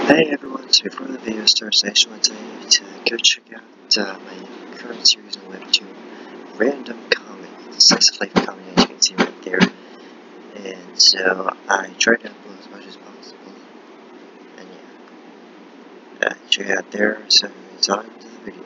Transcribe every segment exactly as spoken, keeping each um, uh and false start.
Hey everyone, so before the video starts, I just want to tell you to go check out uh, my current series on Webtoon, Random Comedy. It's a slice of life comedy, as you can see right there. And so I try to upload as much as possible. And yeah, uh, check it out there. So it's on to the video.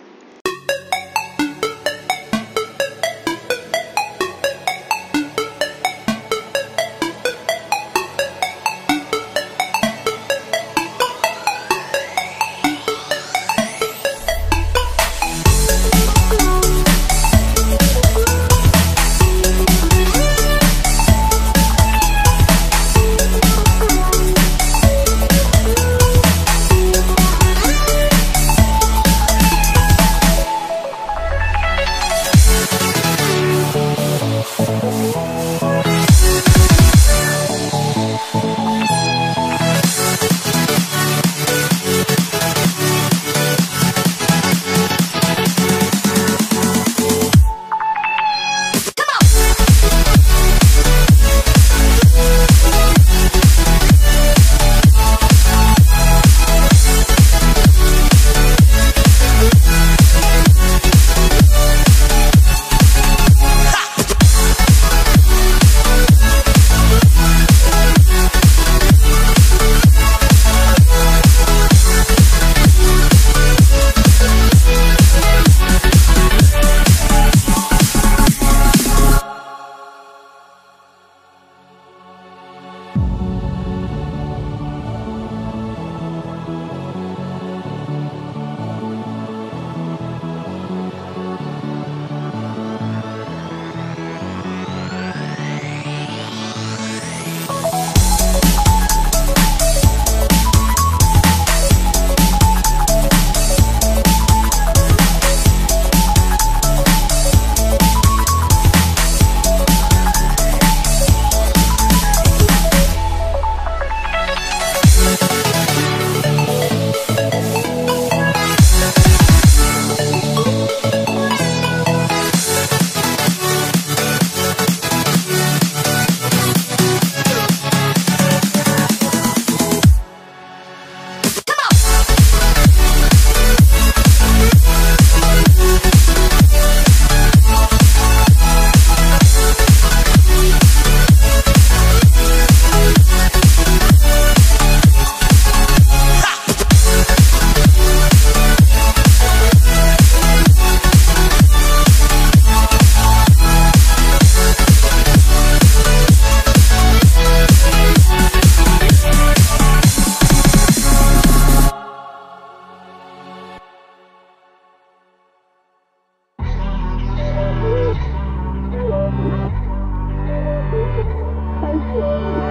Thank you.